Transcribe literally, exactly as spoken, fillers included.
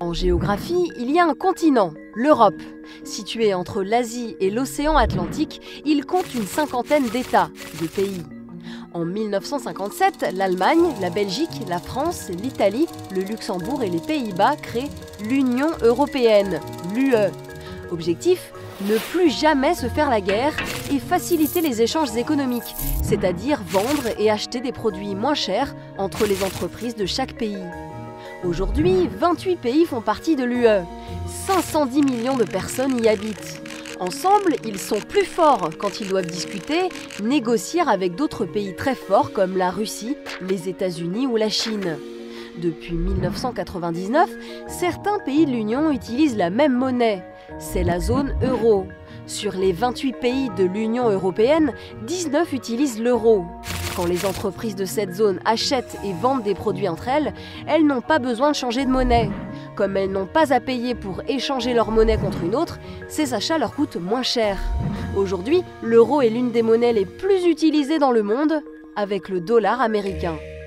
En géographie, il y a un continent, l'Europe. Situé entre l'Asie et l'océan Atlantique, il compte une cinquantaine d'États, de pays. En mille neuf cent cinquante-sept, l'Allemagne, la Belgique, la France, l'Italie, le Luxembourg et les Pays-Bas créent l'Union européenne, l'U E. Objectif : ne plus jamais se faire la guerre et faciliter les échanges économiques, c'est-à-dire vendre et acheter des produits moins chers entre les entreprises de chaque pays. Aujourd'hui, vingt-huit pays font partie de l'U E. cinq cent dix millions de personnes y habitent. Ensemble, ils sont plus forts quand ils doivent discuter, négocier avec d'autres pays très forts comme la Russie, les États-Unis ou la Chine. Depuis mille neuf cent quatre-vingt-dix-neuf, certains pays de l'Union utilisent la même monnaie. C'est la zone euro. Sur les vingt-huit pays de l'Union européenne, dix-neuf utilisent l'euro. Quand les entreprises de cette zone achètent et vendent des produits entre elles, elles n'ont pas besoin de changer de monnaie. Comme elles n'ont pas à payer pour échanger leur monnaie contre une autre, ces achats leur coûtent moins cher. Aujourd'hui, l'euro est l'une des monnaies les plus utilisées dans le monde, avec le dollar américain.